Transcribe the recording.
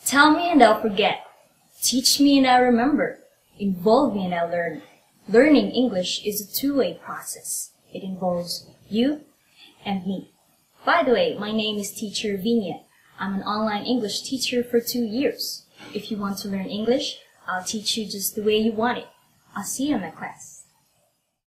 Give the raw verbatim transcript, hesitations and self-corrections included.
Tell me and I'll forget. Teach me and I'll remember. Involve me and I'll learn. Learning English is a two-way process. It involves you and me. By the way, my name is Teacher Vinya. I'm an online English teacher for two years. If you want to learn English, I'll teach you just the way you want it. I'll see you in my class.